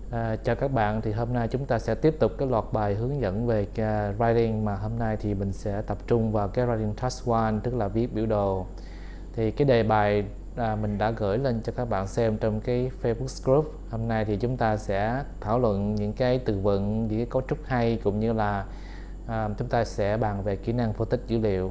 Chào các bạn, thì hôm nay chúng ta sẽ tiếp tục cái loạt bài hướng dẫn về writing, mà hôm nay thì mình sẽ tập trung vào cái writing task 1, tức là viết biểu đồ. Thì cái đề bài mình đã gửi lên cho các bạn xem trong cái Facebook group. Hôm nay thì chúng ta sẽ thảo luận những cái từ vựng, những cái cấu trúc hay, cũng như là chúng ta sẽ bàn về kỹ năng phân tích dữ liệu.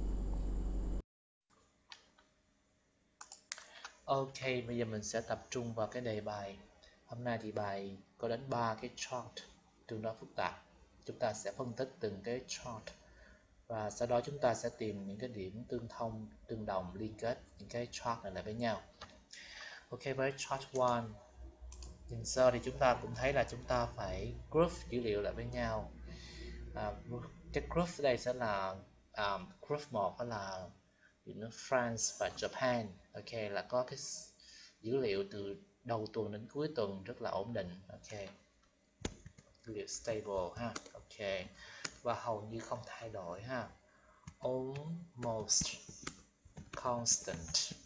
Ok, bây giờ mình sẽ tập trung vào cái đề bài. Hôm nay thì bài có đến 3 cái chart tương đối phức tạp. Chúng ta sẽ phân tích từng cái chart và sau đó chúng ta sẽ tìm những cái điểm tương thông, tương đồng, liên kết những cái chart này lại với nhau. Ok, với chart 1, nhìn sơ thì chúng ta cũng thấy là chúng ta phải group dữ liệu lại với nhau. Cái group ở đây sẽ là group 1 đó là France và Japan. Ok, là có cái dữ liệu từ đầu tuần đến cuối tuần rất là ổn định. Ok, dữ liệu stable ha. Ok, và hầu như không thay đổi ha. Almost constant.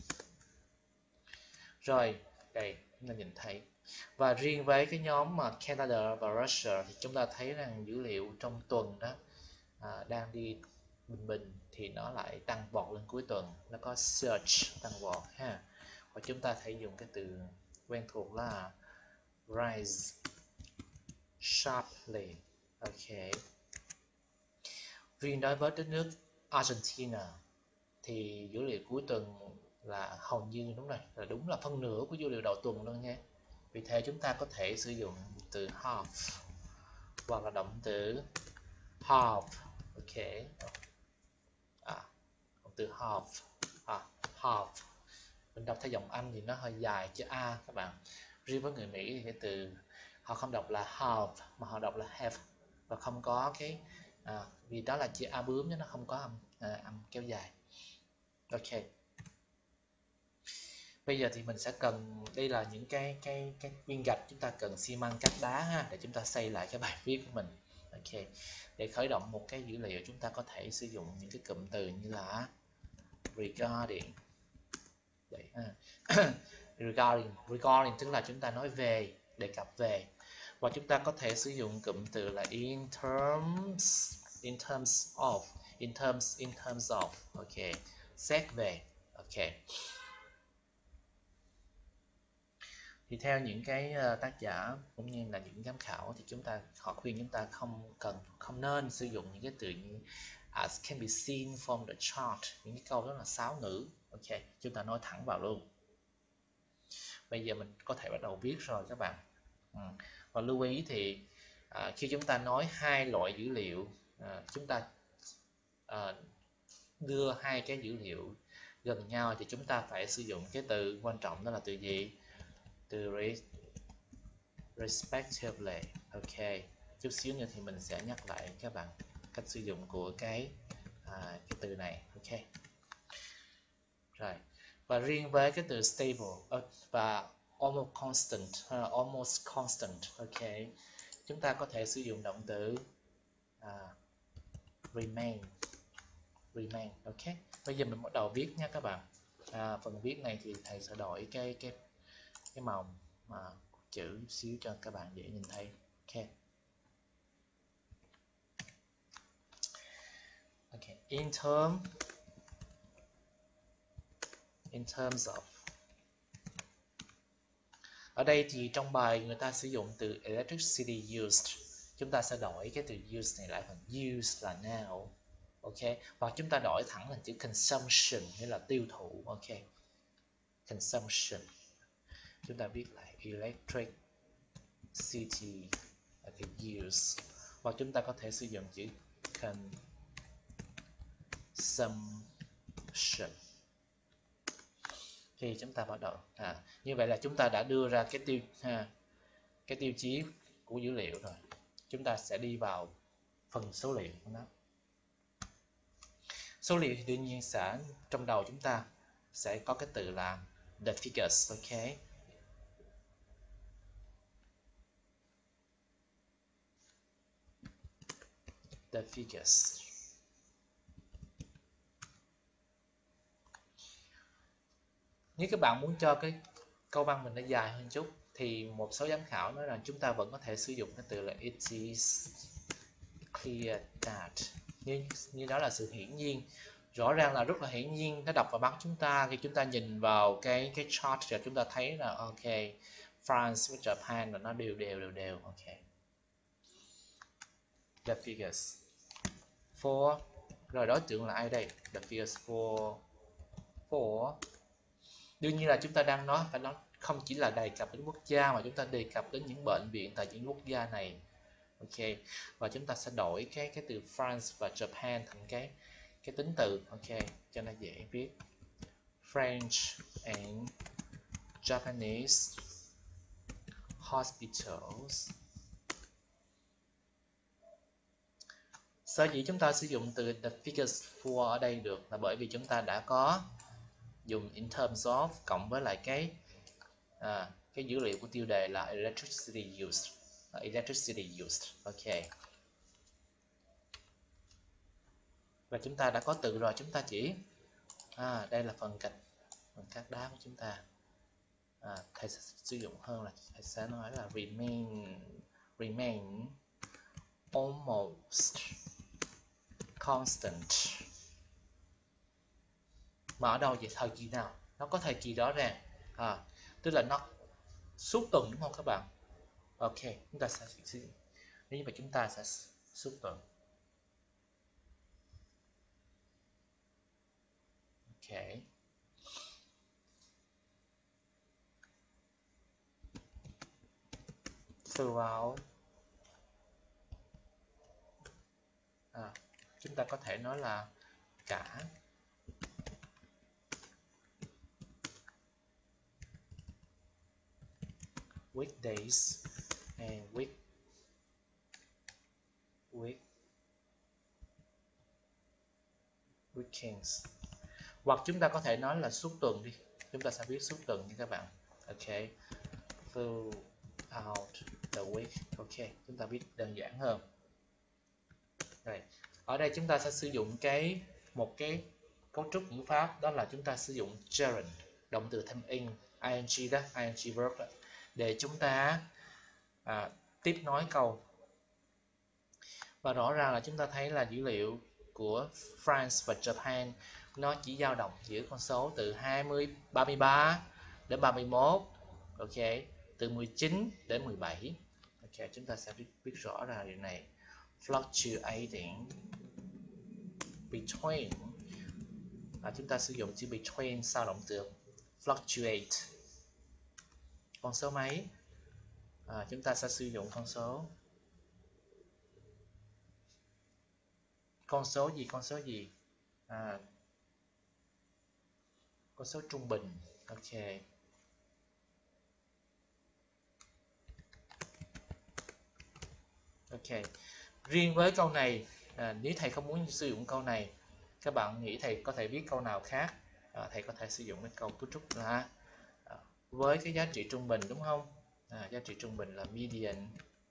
Rồi, đây chúng ta nhìn thấy. Và riêng với cái nhóm mà Canada và Russia thì chúng ta thấy rằng dữ liệu trong tuần đó đang đi bình bình thì nó lại tăng vọt lên cuối tuần, nó có surge tăng vọt ha. Và chúng ta thể dùng cái từ quen thuộc là rise sharply. Ok, riêng đối với đất nước Argentina thì dữ liệu cuối tuần là hầu như đúng là phân nửa của dữ liệu đầu tuần luôn nha. Vì thế chúng ta có thể sử dụng từ half hoặc là động từ half. Ok, động từ half, half. Mình đọc theo giọng Anh thì nó hơi dài chữ A các bạn. Riêng với người Mỹ thì cái từ họ không đọc là half mà họ đọc là have, và không có cái vì đó là chữ A bướm chứ nó không có âm kéo dài. Ok, bây giờ thì mình sẽ cần, đây là những cái viên gạch chúng ta cần xi măng cắt đá ha, để chúng ta xây lại cái bài viết của mình. Ok, để khởi động một cái dữ liệu chúng ta có thể sử dụng những cái cụm từ như là regarding. Đấy ha. regarding tức là chúng ta nói về, đề cập về, và chúng ta có thể sử dụng cụm từ là in terms of. Ok, xét về. Ok, thì theo những cái tác giả cũng như là những giám khảo thì họ khuyên chúng ta không nên sử dụng những cái từ như as can be seen from the chart, những cái câu đó là sáo ngữ. Ok, chúng ta nói thẳng vào luôn. Bây giờ mình có thể bắt đầu viết rồi các bạn. Và lưu ý thì khi chúng ta nói hai loại dữ liệu, chúng ta đưa hai cái dữ liệu gần nhau thì chúng ta phải sử dụng cái từ quan trọng, đó là từ gì? Từ respectively. Ok, chút xíu nữa thì mình sẽ nhắc lại các bạn cách sử dụng của cái từ này. Ok, rồi. Và riêng với cái từ stable và almost constant. Ok, chúng ta có thể sử dụng động từ remain. Ok, bây giờ mình bắt đầu viết nha các bạn. Phần viết này thì thầy sẽ đổi cái màu chữ xíu cho các bạn dễ nhìn thấy. Ok, in terms of. Ở đây thì trong bài người ta sử dụng từ electricity used, chúng ta sẽ đổi cái từ used này lại thành used là now. Ok, và chúng ta đổi thẳng thành chữ consumption, nghĩa là tiêu thụ. Ok, consumption, chúng ta viết lại electricity là cái use, và chúng ta có thể sử dụng chữ consumption. Thì chúng ta bắt đầu như vậy là chúng ta đã đưa ra cái tiêu chí của dữ liệu rồi. Chúng ta sẽ đi vào phần số liệu của nó. Số liệu thì đương nhiên sẽ trong đầu chúng ta sẽ có cái từ là the figures. Ok, the figures. Nếu các bạn muốn cho cái câu văn mình nó dài hơn chút thì một số giám khảo nói rằng chúng ta vẫn có thể sử dụng cái từ là it is clear that, như đó là sự hiển nhiên, rõ ràng là rất là hiển nhiên, nó đập vào mắt chúng ta khi chúng ta nhìn vào cái chart rồi chúng ta thấy là ok, France với Japan là nó đều. Ok, the figures for, rồi đối tượng là ai đây? The figures for đương nhiên là chúng ta đang nói, phải nói không chỉ là đề cập đến quốc gia mà chúng ta đề cập đến những bệnh viện tại những quốc gia này. Ok, và chúng ta sẽ đổi cái từ France và Japan thành cái tính từ. Ok, cho nó dễ viết. French and Japanese hospitals. Sở dĩ chúng ta sử dụng từ the figures for ở đây được là bởi vì chúng ta đã có dùng in terms of cộng với lại cái dữ liệu của tiêu đề là electricity used. Ok, và chúng ta đã có từ rồi, chúng ta chỉ đây là phần cắt đá của chúng ta. Thầy sẽ sử dụng hơn là thầy sẽ nói là remain almost constant. Mà ở đâu vậy? Thời kỳ nào? Nó có thời kỳ rõ ràng, tức là nó suốt tuần, đúng không các bạn? Ok, chúng ta sẽ sử dụng, nếu như vậy chúng ta sẽ suốt tuần. Ok, throughout, chúng ta có thể nói là cả weekdays and weekends, hoặc chúng ta có thể nói là suốt tuần đi, chúng ta sẽ viết suốt tuần nha các bạn. Ok, throughout the week. Ok, chúng ta viết đơn giản hơn. Rồi, ở đây chúng ta sẽ sử dụng một cái cấu trúc ngữ pháp, đó là chúng ta sử dụng gerund, động từ thêm ing đó, ing verb đó, để chúng ta tiếp nối câu. Và rõ ràng là chúng ta thấy là dữ liệu của France và Japan nó chỉ dao động giữa con số từ 33 đến 31. Ok, từ 19 đến 17. Ok, chúng ta sẽ biết rõ ra điều này. Fluctuating between, chúng ta sử dụng chữ between sau động từ fluctuate. Con số mấy? Chúng ta sẽ sử dụng con số gì? Con số trung bình. Ok, ok. Riêng với câu này, nếu thầy không muốn sử dụng câu này, các bạn nghĩ thầy có thể viết câu nào khác? Thầy có thể sử dụng cái câu cấu trúc là với cái giá trị trung bình, đúng không? Giá trị trung bình là median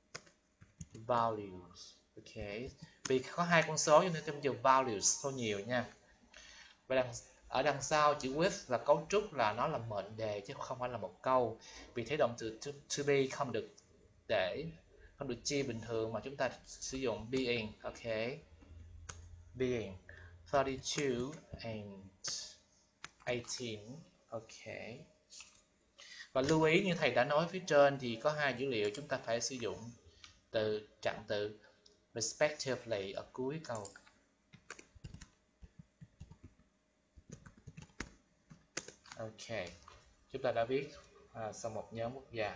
values. Ok, vì có hai con số cho nên tôi dùng values thôi nhiều nha. Và ở đằng sau chữ with là cấu trúc, là nó là mệnh đề chứ không phải là một câu. Vì thế động từ to be không được chia bình thường mà chúng ta sử dụng being. Ok, being 32 and 18. Ok, và lưu ý như thầy đã nói phía trên thì có hai dữ liệu chúng ta phải sử dụng trạng từ respectively ở cuối câu. Ok, chúng ta đã viết xong một nhóm quốc gia.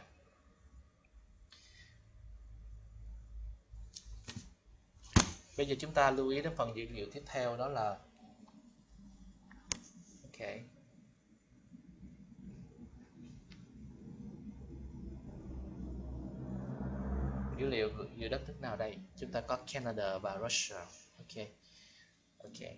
Bây giờ chúng ta lưu ý đến phần dữ liệu tiếp theo, đó là ok, dữ liệu giữa đất nước nào đây? Chúng ta có Canada và Russia. Ok, ok.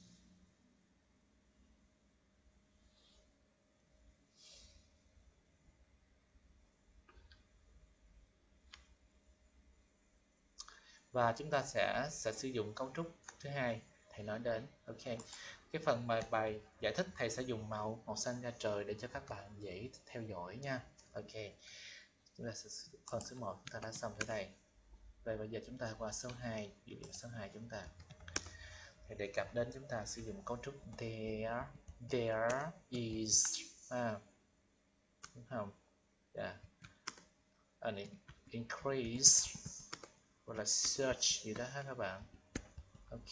Và chúng ta sẽ sử dụng cấu trúc thứ hai thầy nói đến. Ok, cái phần bài giải thích thầy sẽ dùng màu xanh da trời để cho các bạn dễ theo dõi nha. Ok, Chúng ta sẽ phần số 1 chúng ta đã xong tới đây. Rồi bây giờ chúng ta qua số 2, dữ liệu số 2 chúng ta. Thì đề cập đến chúng ta sử dụng cấu trúc there is, đúng không? Yeah. An increase hoặc là search gì đó ha các bạn. Ok.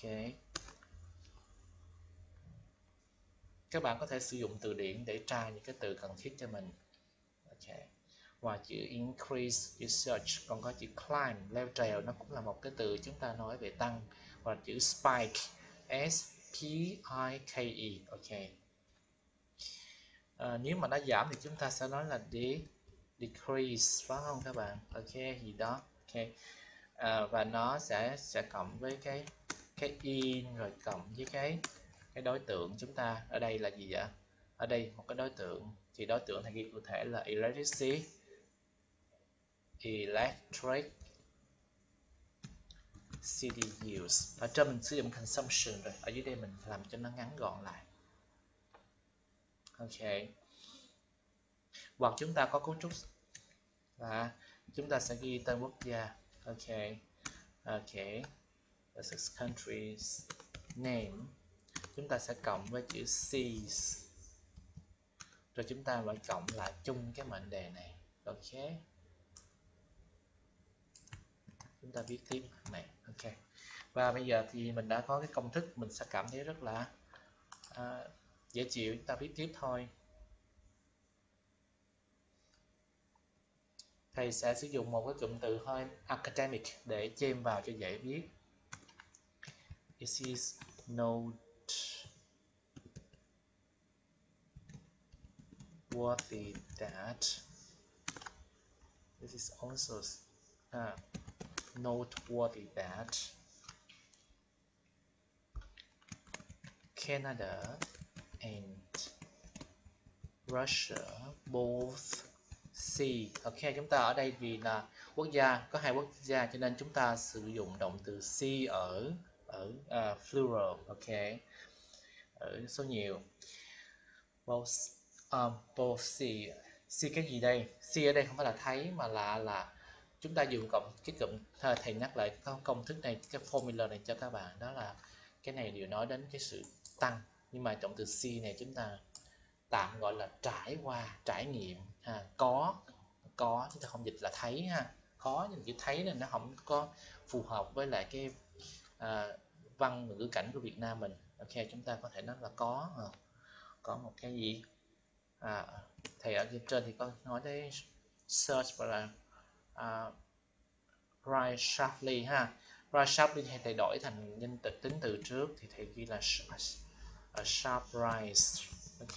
Các bạn có thể sử dụng từ điển để tra những cái từ cần thiết cho mình. Ok. Ngoài chữ increase, chữ search, còn có chữ climb, leo trèo, nó cũng là một cái từ chúng ta nói về tăng. Và chữ spike, S-P-I-K-E. Ok. Nếu mà nó giảm thì chúng ta sẽ nói là decrease, phải không các bạn? Ok, gì đó. Ok. Và nó sẽ cộng với cái in rồi cộng với cái đối tượng chúng ta ở đây là gì vậy? Ở đây một cái đối tượng thì đối tượng thì ghi cụ thể là electric city use. Ở trên mình sử dụng consumption rồi, ở dưới đây mình làm cho nó ngắn gọn lại. Ok. Hoặc chúng ta có cấu trúc là chúng ta sẽ ghi tên quốc gia. Ok. Ok. This is country's name. Chúng ta sẽ cộng với chữ seas. Rồi chúng ta lại cộng lại chung cái mệnh đề này. Ok. Chúng ta viết tiếp này. Ok. Và bây giờ thì mình đã có cái công thức, mình sẽ cảm thấy rất là dễ chịu. Chúng ta viết tiếp thôi. Thầy sẽ sử dụng một cái cụm từ hơi academic để chêm vào cho dễ viết. It is noteworthy that this is also noteworthy that Canada and Russia both see. Ok, chúng ta ở đây vì là quốc gia có hai quốc gia cho nên chúng ta sử dụng động từ see ở plural. Ok, ở số nhiều. Both see cái gì đây? See ở đây không phải là thấy mà là chúng ta dùng cái cụm, thầy nhắc lại công thức này, cái formula này cho các bạn, đó là cái này đều nói đến cái sự tăng, nhưng mà động từ see này chúng ta tạm gọi là trải qua, trải nghiệm. Có chúng ta không dịch là thấy ha, có nhưng chữ thấy nên nó không có phù hợp với lại cái văn ngữ cảnh của Việt Nam mình. Ok, chúng ta có thể nói là có một cái gì thầy ở trên thì có nói tới search và là rise sharply ha. Rise sharply thì thầy đổi thành nhân từ tính từ trước thì thầy ghi là a sharp rise. Ok.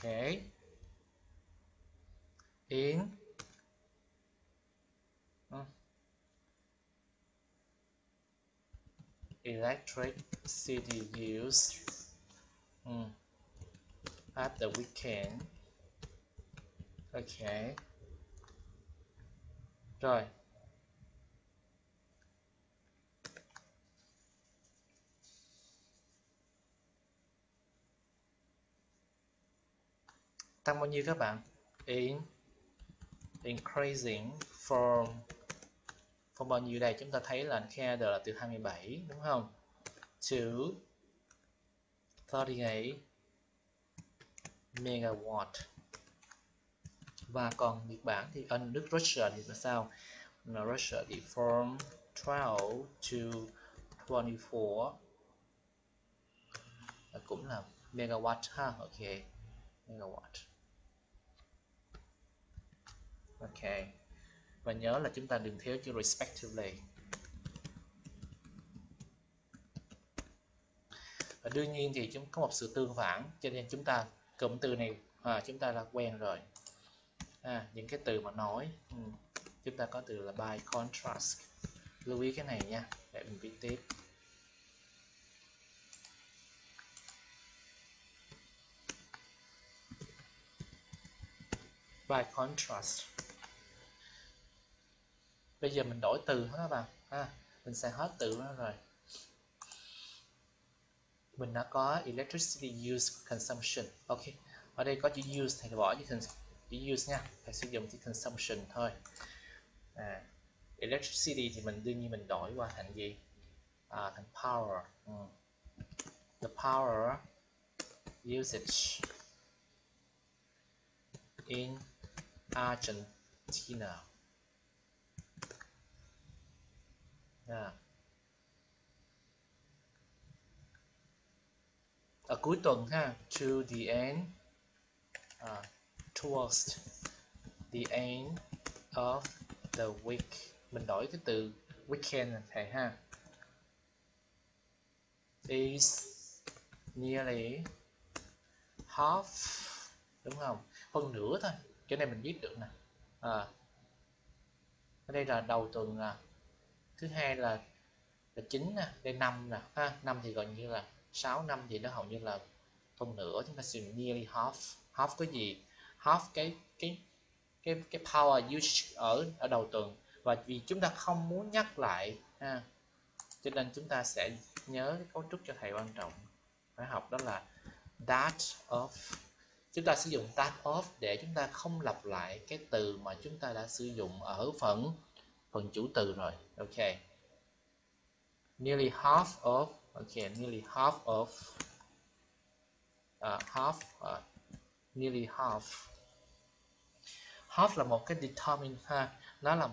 In electricity use at the weekend. Ok. Rồi. Tăng bao nhiêu các bạn? Increasing from bao nhiêu đây? Chúng ta thấy là Canada là từ 27 đúng không? To 38 megawatt. Và còn Nhật Bản thì nước Russia thì là sao? Russia thì from 12 to 24 cũng là megawatt ha. Ok, megawatt. Ok, và nhớ là chúng ta đừng thiếu chữ respectively. Và đương nhiên thì chúng có một sự tương phản, cho nên chúng ta cụm từ này chúng ta đã quen rồi. Những cái từ mà nói chúng ta có từ là by contrast. Lưu ý cái này nha, để mình viết tiếp. By contrast. Bây giờ mình đổi từ hết các bạn. Mình sẽ hết từ đó rồi. Mình đã có electricity use consumption. Ok, ở đây có chữ use thầy bỏ chữ use nha, thầy sử dụng chữ consumption thôi. electricity thì mình đương nhiên mình đổi qua thành gì? Thành power. The power usage in Argentina. Ở cuối tuần ha, to the end, towards the end of the week. Mình đổi cái từ weekend là thầy ha. Is nearly half, đúng không? Phân nửa thôi, cái này mình biết được nè. Ở đây là đầu tuần là thứ hai là 9 nè, đây 5 nè ha, 5 thì gần như là 6, 5 thì nó hầu như là phân nửa, chúng ta sử dụng nearly half. Half cái gì? Half cái power usage ở đầu tuần, và vì chúng ta không muốn nhắc lại ha, cho nên chúng ta sẽ nhớ cái cấu trúc cho thầy quan trọng phải học, đó là that of. Chúng ta sử dụng that of để chúng ta không lặp lại cái từ mà chúng ta đã sử dụng ở phần chủ từ rồi. Ok, nearly half of. Ok, nearly half of. Nearly half. Half là một cái determine ha, nó là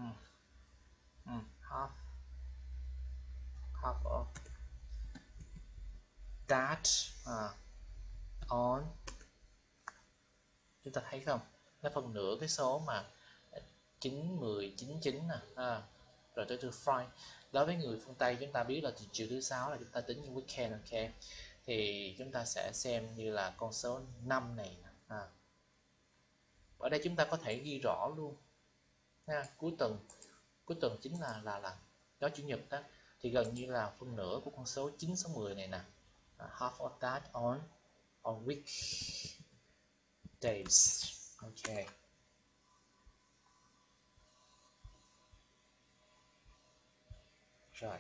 half of that on. Chúng ta thấy không, nó phân nửa cái số mà 9, 10, 9, 9 nè. Rồi tới từ Friday. Đối với người phương Tây chúng ta biết là từ chiều thứ sáu là chúng ta tính như weekend. Ok, thì chúng ta sẽ xem như là con số 5 này. Ở đây chúng ta có thể ghi rõ luôn ha, cuối tuần chính là đó, chủ nhật đó, thì gần như là phân nửa của con số 9, số 10 này nè. Half of that on weekdays. Ok, rồi.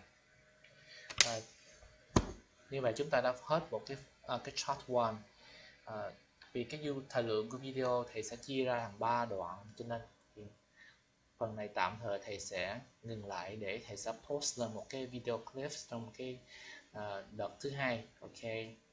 Như vậy chúng ta đã hết một cái chart 1. Vì cái thời lượng của video thầy sẽ chia ra thành 3 đoạn, cho nên phần này tạm thời thầy sẽ ngừng lại để thầy sẽ post lên một cái video clip trong cái đợt thứ hai. Ok.